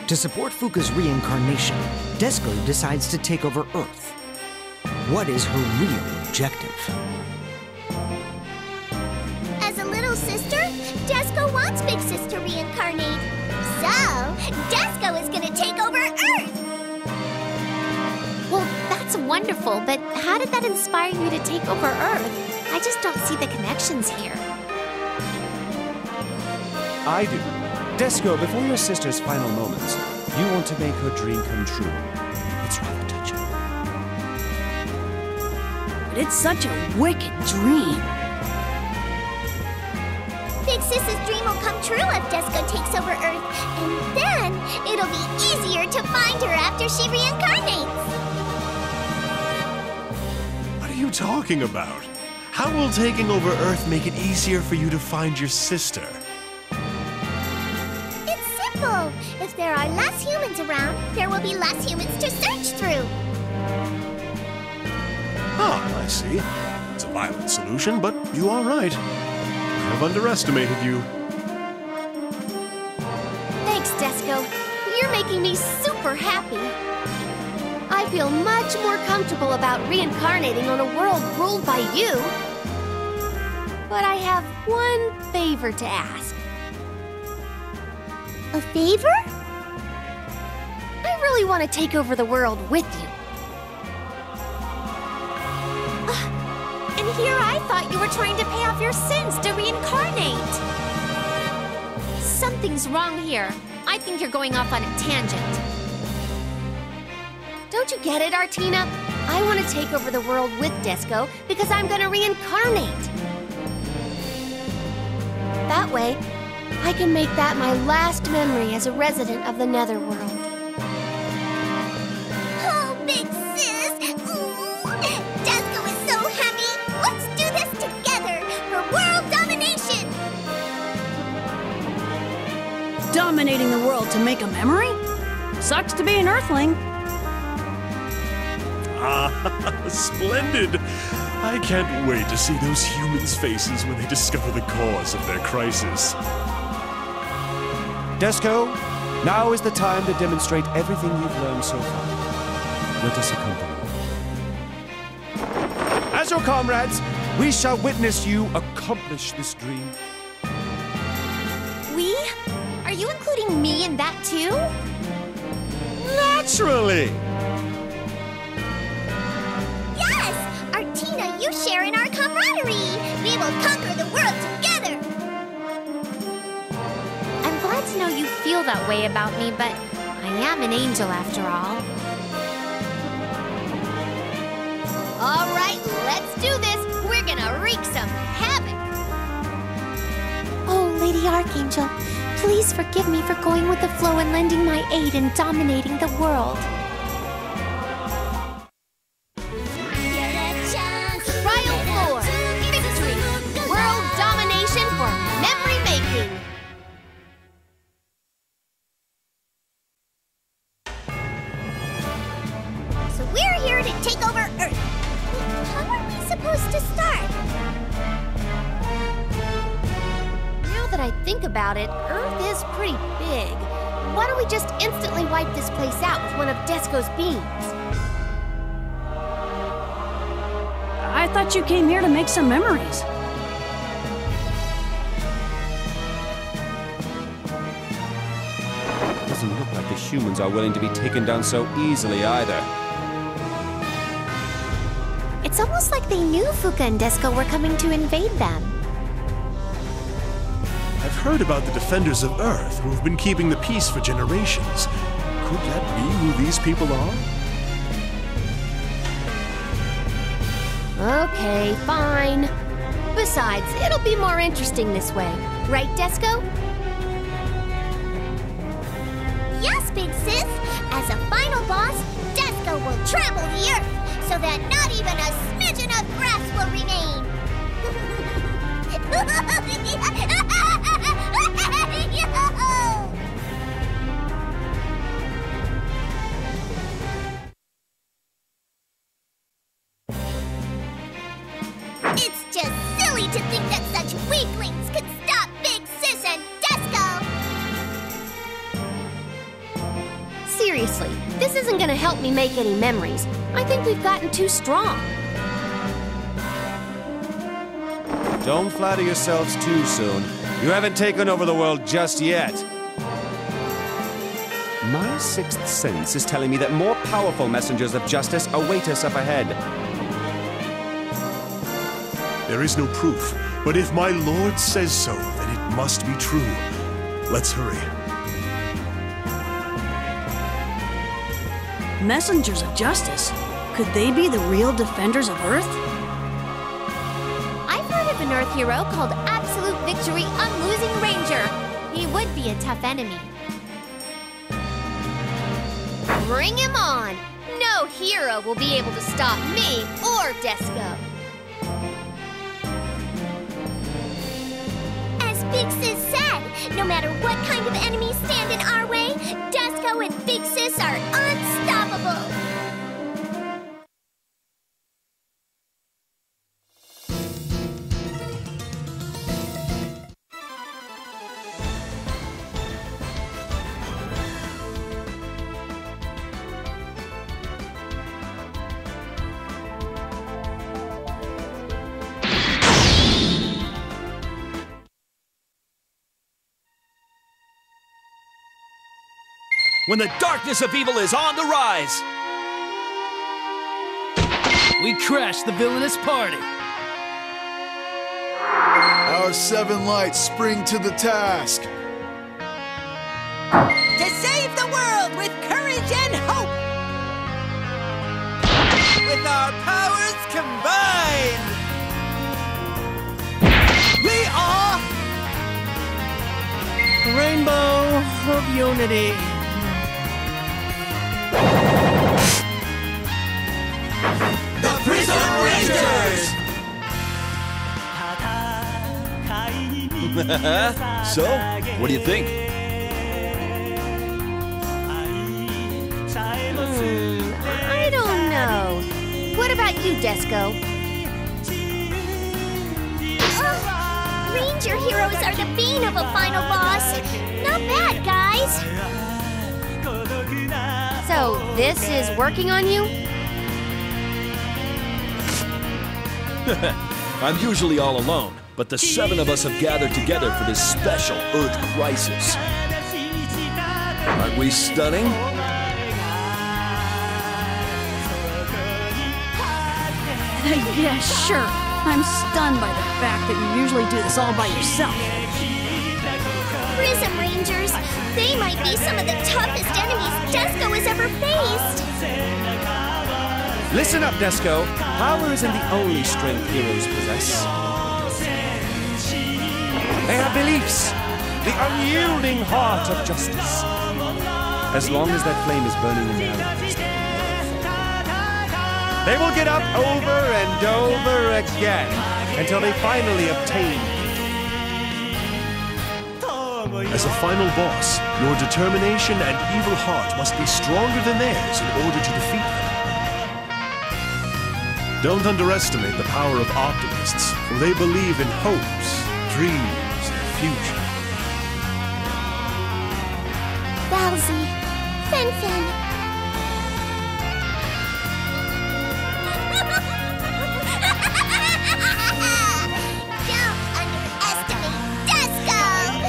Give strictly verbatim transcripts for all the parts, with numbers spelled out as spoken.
To support Fuka's reincarnation, Desko decides to take over Earth. What is her real objective? As a little sister, Desko wants Big Sis to reincarnate. So, Desko is gonna take over Earth! Well, that's wonderful, but how did that inspire you to take over Earth? I just don't see the connections here. I do. Desko, before your sister's final moments, you want to make her dream come true. It's rather touching. But it's such a wicked dream. Big Sis's dream will come true if Desko takes over Earth, and then it'll be easier to find her after she reincarnates. What are you talking about? How will taking over Earth make it easier for you to find your sister? If there are less humans around, there will be less humans to search through. Ah, I see. It's a violent solution, but you are right. I have underestimated you. Thanks, Desko. You're making me super happy. I feel much more comfortable about reincarnating on a world ruled by you. But I have one favor to ask. A favor? I really want to take over the world with you. Uh, and here I thought you were trying to pay off your sins to reincarnate. Something's wrong here. I think you're going off on a tangent. Don't you get it, Artina? I want to take over the world with Desko because I'm going to reincarnate. That way, I can make that my last memory as a resident of the Netherworld. Oh, Big Sis! Ooh, Desko is so happy! Let's do this together for world domination! Dominating the world to make a memory? Sucks to be an Earthling. Ah, splendid! I can't wait to see those humans' faces when they discover the cause of their crisis. Desko, now is the time to demonstrate everything you've learned so far. Let us accompany you. As your comrades, we shall witness you accomplish this dream. We? Are you including me in that too? Naturally! Yes! Artina, you share in our camaraderie! We will conquer the world together! I'm glad to know you feel that way about me, but I am an angel after all. All right, let's do this! We're gonna wreak some havoc! Oh, Lady Archangel, please forgive me for going with the flow and lending my aid in dominating the world. Trial four, victory! World domination for memory making! So we're here to take over Earth. How are we supposed to start? Now that I think about it, Earth is pretty big. Why don't we just instantly wipe this place out with one of Desko's beams? I thought you came here to make some memories. Doesn't look like the humans are willing to be taken down so easily either. It's almost like they knew Fuka and Desko were coming to invade them. I've heard about the Defenders of Earth who have been keeping the peace for generations. Could that be who these people are? Okay, fine. Besides, it'll be more interesting this way. Right, Desko? Yes, Big Sis! As a final boss, Desko will trample the Earth so that not even a smidgen of grass will remain! It's just silly to think that such weaklings could stop Big Sis and Desko! help me make any memories. I think we've gotten too strong. Don't flatter yourselves too soon. You haven't taken over the world just yet. My sixth sense is telling me that more powerful messengers of justice await us up ahead. There is no proof, but if my lord says so, then it must be true. Let's hurry. Messengers of justice? Could they be the real defenders of Earth? I've heard of an Earth hero called Absolute Victory Unlosing Ranger. He would be a tough enemy. Bring him on! No hero will be able to stop me or Desco. As Big Sis said, no matter what kind of enemies stand in our way, Desco and Big Sis are unstoppable. When the darkness of evil is on the rise, we crash the villainous party. Our seven lights spring to the task. To save the world with courage and hope. With our powers combined, we are Rainbow of Unity. the Prism Rangers! So, what do you think? Hmm, I don't know. What about you, Desco? Ugh, Ranger heroes are the bane of a final boss. Not bad, guys. So, this is working on you? I'm usually all alone, but the seven of us have gathered together for this special Earth crisis. Aren't we stunning? Yeah, sure. I'm stunned by the fact that you usually do this all by yourself. Prism Rangers, they might be some of the toughest enemies Desco has ever faced. Listen up, Desco. Power isn't the only strength heroes possess. They have beliefs, the unyielding heart of justice. As long as that flame is burning in their eyes, they will get up over and over again until they finally obtain. As a final boss, your determination and evil heart must be stronger than theirs in order to defeat them. Don't underestimate the power of optimists, for they believe in hopes, dreams, and the future. Bowsy, Fen-Phen. Don't underestimate Desco!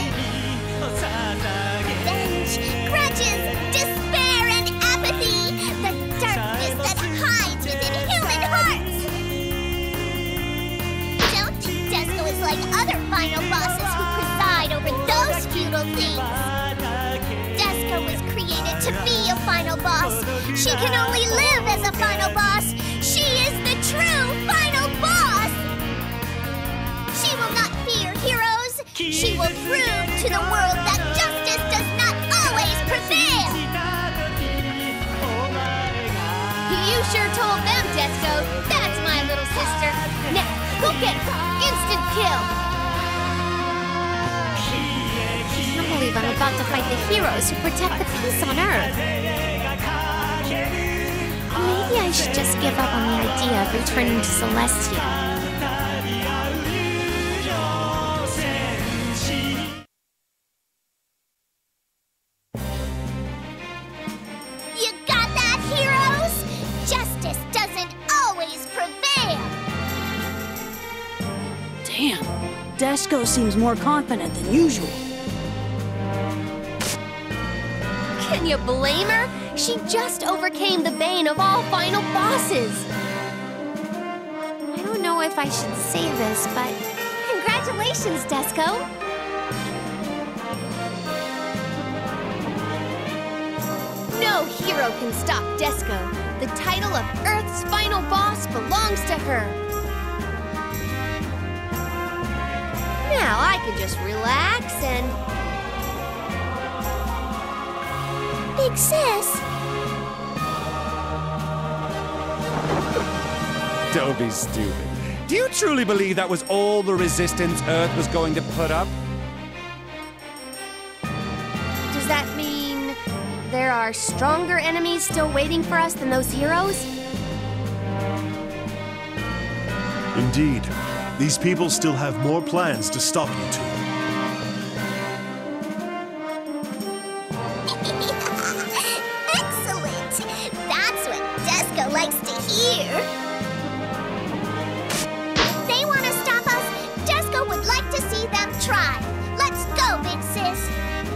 Revenge, grudges, despair, and apathy. The darkness that hides within human hearts. Don't think Desco is like other final bosses who preside over those futile things. Desco was created to be a final boss. She can only live as a final boss. She is the true final boss. She will not fear heroes. She will prove to the world that justice does not always prevail. You sure told them, Desco. That's my little sister. Now, go get her. Instant kill. I can't believe I'm about to fight the heroes who protect the peace on Earth. Maybe I should just give up on the idea of returning to Celestia. You got that, hero? Damn, Desco seems more confident than usual. Can you blame her? She just overcame the bane of all final bosses. I don't know if I should say this, but congratulations, Desco. No hero can stop Desco. The title of Earth's final boss belongs to her. Now I can just relax and... Big Sis! Don't be stupid. Do you truly believe that was all the resistance Earth was going to put up? Does that mean there are stronger enemies still waiting for us than those heroes? Indeed. These people still have more plans to stop you two. Excellent! That's what Desco likes to hear. If they want to stop us, Desco would like to see them try. Let's go, Big Sis!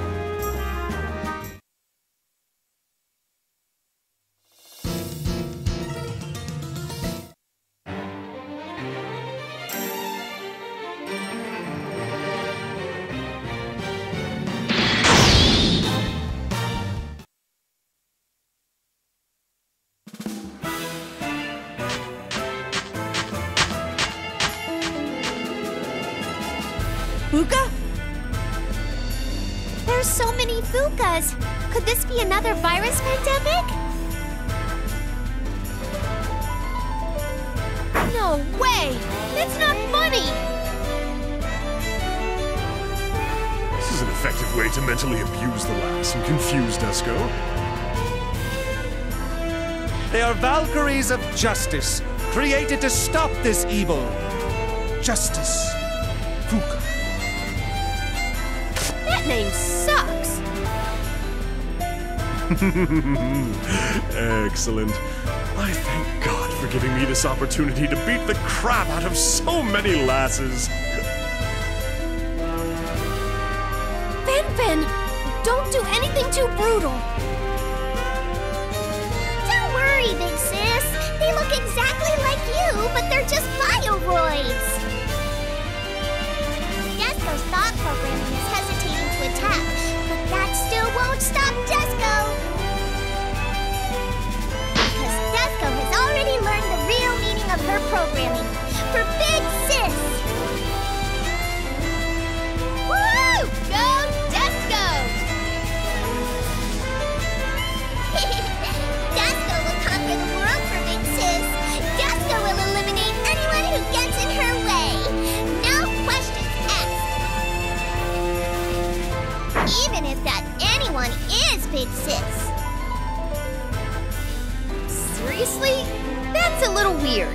Fuuka? There's so many Fuukas. Could this be another virus pandemic? No way! That's not funny! This is an effective way to mentally abuse the lass and confuse Desco. They are Valkyries of Justice, created to stop this evil. Justice. Fuuka. That name sucks! Excellent. I thank God for giving me this opportunity to beat the crap out of so many lasses. Fen-Phen, don't do anything too brutal. Don't worry, Big Sis. They look exactly like you, but they're just bioroids. Desco's thought programming is hesitating to attack, but that still won't stop Desco. Because Desco has already learned the real meaning of her programming. For Big Sis! Woo! Go Desco! Desco will conquer the world for Big Sis. Desco will eliminate anyone who gets in her way. No questions asked. Even if that anyone is Big Sis. Seriously? That's a little weird.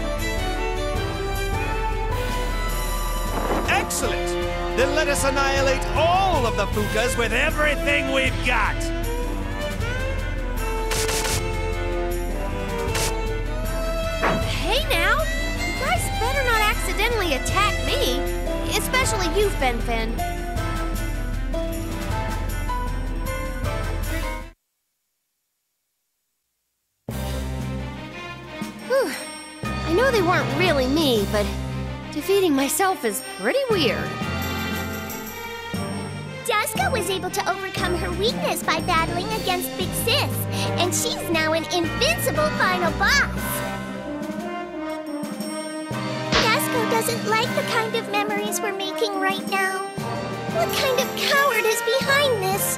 Excellent! Then let us annihilate all of the Fuukas with everything we've got! Hey now! You guys better not accidentally attack me. Especially you, Fen-Phen. Whew. I know they weren't really me, but defeating myself is pretty weird. Desco was able to overcome her weakness by battling against Big Sis, and she's now an invincible final boss. Desco doesn't like the kind of memories we're making right now. What kind of coward is behind this?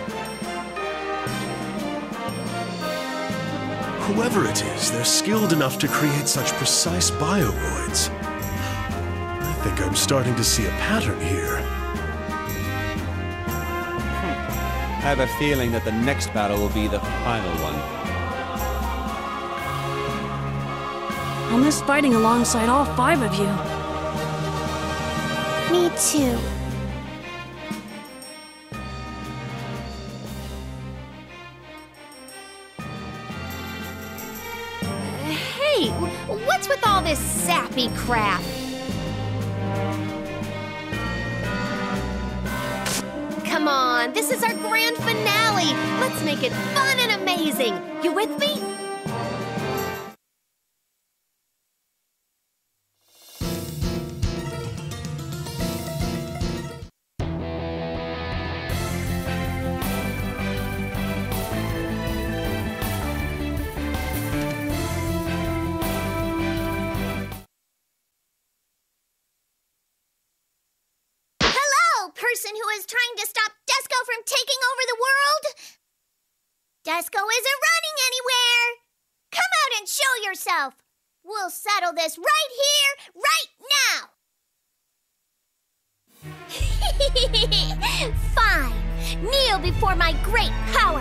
Whoever it is, they're skilled enough to create such precise bioroids. I think I'm starting to see a pattern here. I have a feeling that the next battle will be the final one. I'll miss fighting alongside all five of you. Me too. Hey, what's with all this sappy crap? on, this is our grand finale. Let's make it fun and amazing. You with me? Person who is trying to stop Desco from taking over the world? Desco isn't running anywhere! Come out and show yourself! We'll settle this right here, right now! Fine! Kneel before my great power!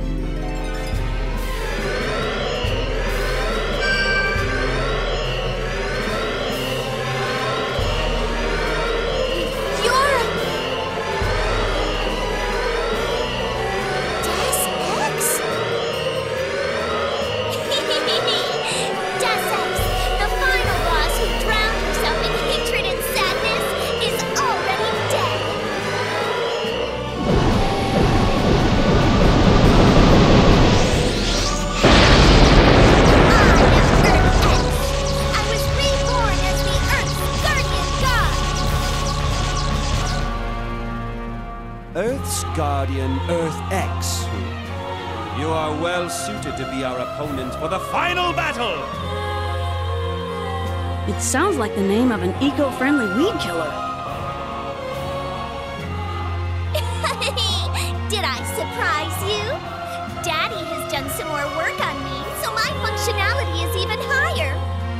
Earth's Guardian, Earth X. You are well suited to be our opponent for the final battle! It sounds like the name of an eco-friendly weed killer. Did I surprise you? Daddy has done some more work on me, so my functionality is even higher.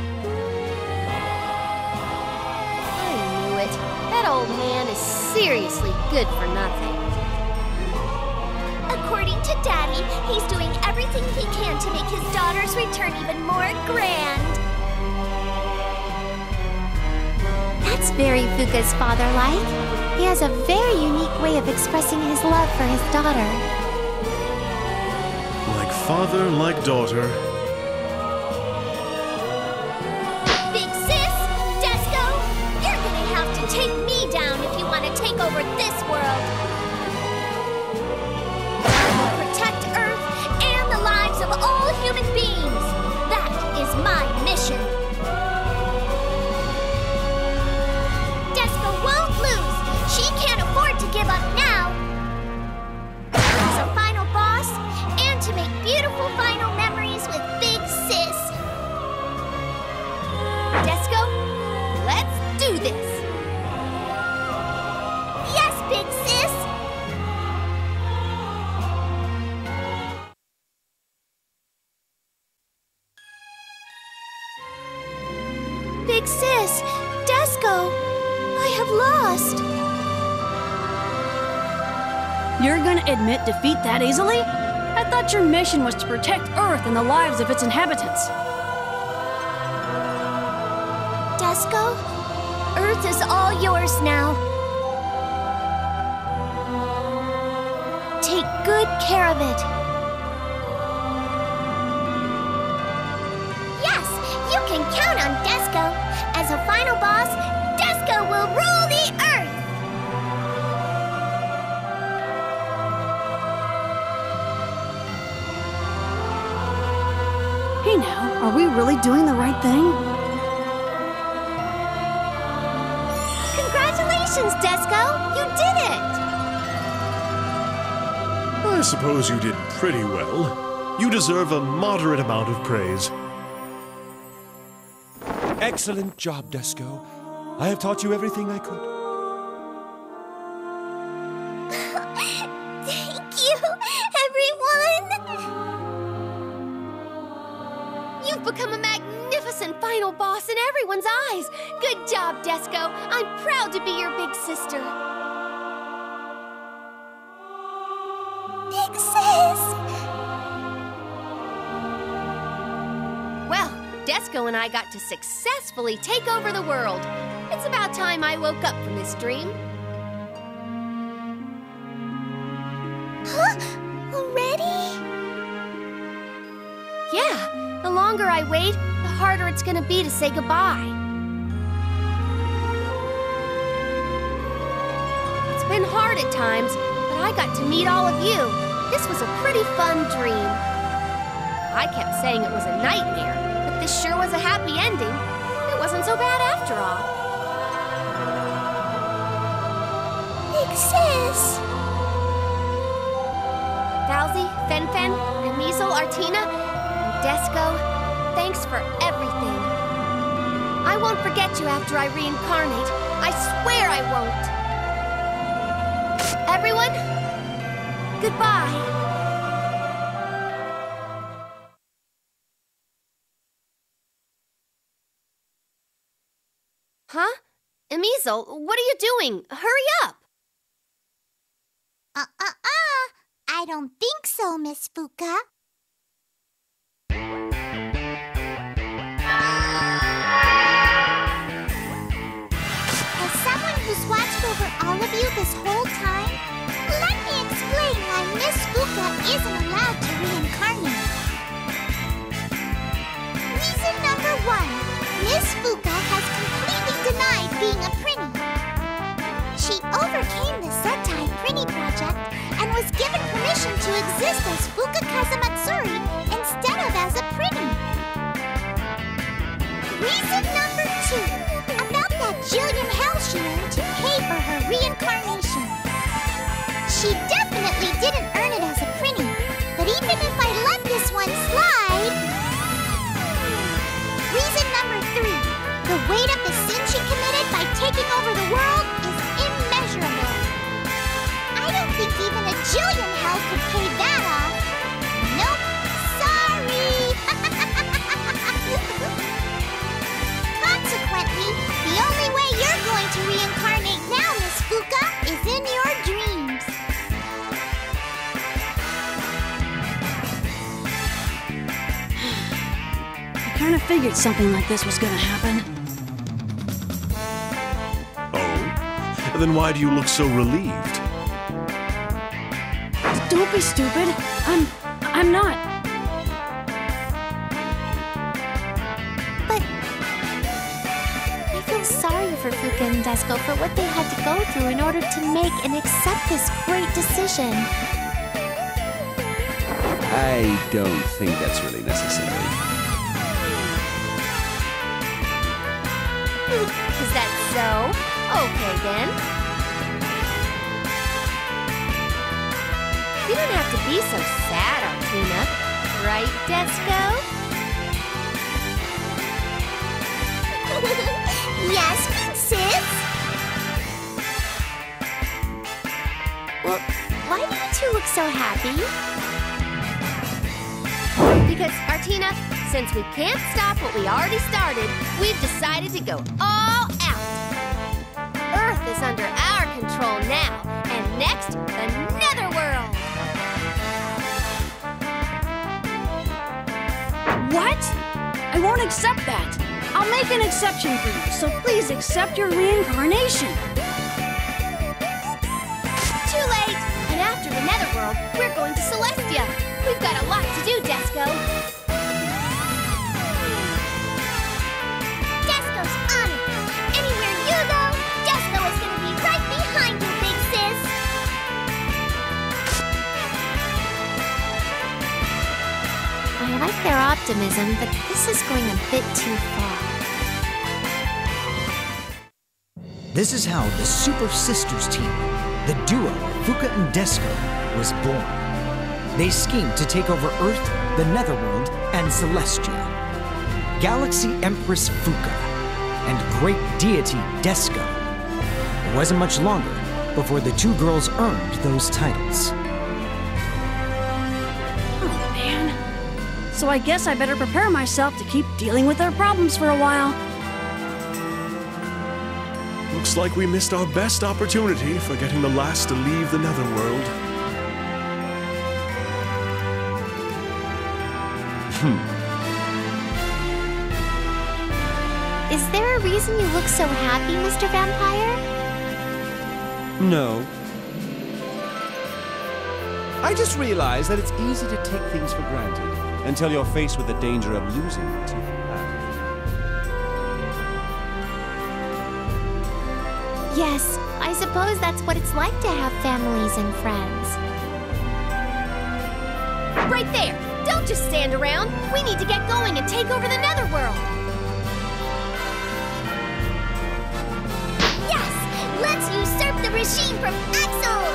I knew it. That old man is seriously good for nothing. According to Daddy, he's doing everything he can to make his daughter's return even more grand. That's very Fuka's father-like. He has a very unique way of expressing his love for his daughter. Like father, like daughter. Big sis, Desco, you're gonna have to take me down if you want to take over this world. Protect Earth and the lives of all human beings. That is my mission. Desco won't lose. She can't afford to give up now. As our final boss, and to make beautiful final memories with Big Sis. Desco, let's do this. Yes, Big Sis. Big Sis, Desco, I have lost. You're gonna admit defeat that easily? I thought your mission was to protect Earth and the lives of its inhabitants. Desco, Earth is all yours now. Take good care of it. Yes, you can count on Desco. As a final boss, Desco will rule the Earth. Hey now, are we really doing the right thing? Congratulations, Desco! You did it! I suppose you did pretty well. You deserve a moderate amount of praise. Excellent job, Desco. I have taught you everything I could. Thank you, everyone! You've become a magnificent final boss in everyone's eyes. Good job, Desco. I'm proud to be your big sister. Big Sis! Well, Desco and I got to successfully take over the world. It's about time I woke up from this dream. Huh? Already? Yeah, the longer I wait, the harder it's gonna be to say goodbye. It's been hard at times, but I got to meet all of you. This was a pretty fun dream. I kept saying it was a nightmare, but this sure was a happy ending. It wasn't so bad after all. Big Sis! Falzy, Fen-Phen, Amizel, Artina, and Desco, thanks for everything. I won't forget you after I reincarnate. I swear I won't. Everyone, goodbye. Huh? Amizel, what are you doing? Hurry up! Uh-uh-uh! I don't think so, Miss Fuka. As someone who's watched over all of you this whole time, let me explain why Miss Fuka isn't allowed to reincarnate. Reason number one, Miss Fuka has completely denied being a Prinny. She overcame the Sentai Prinny Project and was given permission to exist as Fuka Kazamatsuri instead of as a Prinny. Reason number two, about that Jillian hell she earned to pay for her reincarnation. She definitely didn't earn it as a Prinny, but even if I let this one slide... Reason number three, the weight of the sin she committed by taking over the world is immeasurable. I don't think even a Jillian hell could pay that off. Nope, sorry. Consequently, the only way you're going to reincarnate now, Miss Fuka, is in your dreams. I kind of figured something like this was gonna happen. Oh? Then why do you look so relieved? Don't be stupid. I'm... I'm not. But... I feel sorry for Fuka and Desco for what they had to go through in order to make and accept this great decision. I don't think that's really necessary. Is that so? Okay, then. You don't have to be so sad, Artina. Right, Desco? Yes, Big Sis? Well, why do you two look so happy? Because, Artina, since we can't stop what we already started, we've decided to go all out. Earth is under our control now, and next, the Netherworld. What? I won't accept that. I'll make an exception for you, so please accept your reincarnation. Too late! And after the Netherworld, we're going to Celestia. We've got a lot to do, Desco. Desco's on it. Anywhere you go, Desco is going to be right behind you, Big Sis. I like their optimism, but this is going a bit too far. This is how the Super Sisters team, the duo Fuka and Desco, was born. They schemed to take over Earth, the Netherworld, and Celestia. Galaxy Empress Fuka and Great Deity Desco. It wasn't much longer before the two girls earned those titles. Oh, man. So I guess I better prepare myself to keep dealing with their problems for a while. Looks like we missed our best opportunity for getting the last to leave the Netherworld. Hmm. Is there a reason you look so happy, Mister Vampire? No. I just realized that it's easy to take things for granted until you're faced with the danger of losing what you have. Yes, I suppose that's what it's like to have families and friends. Right there! Don't just stand around! We need to get going and take over the Netherworld! Yes! Let's usurp the regime from Axel!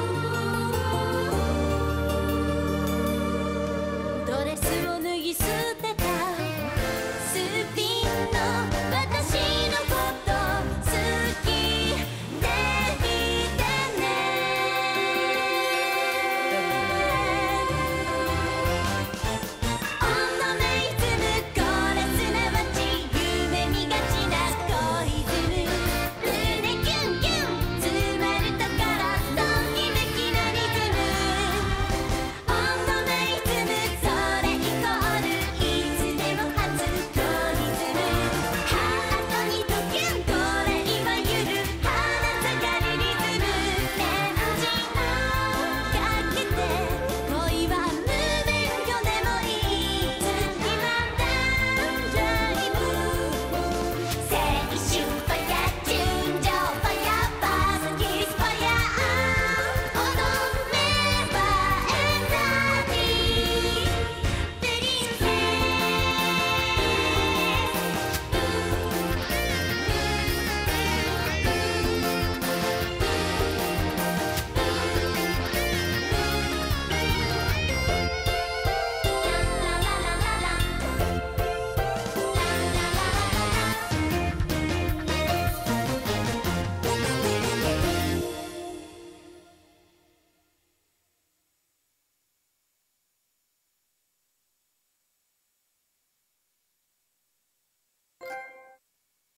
Dressを脱ぎ捨て